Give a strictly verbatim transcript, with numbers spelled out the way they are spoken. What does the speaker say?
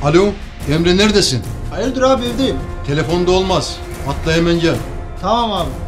Alo, Emre neredesin? Hayırdır abi, evdeyim. Telefonda olmaz. Atla hemen gel. Tamam abi.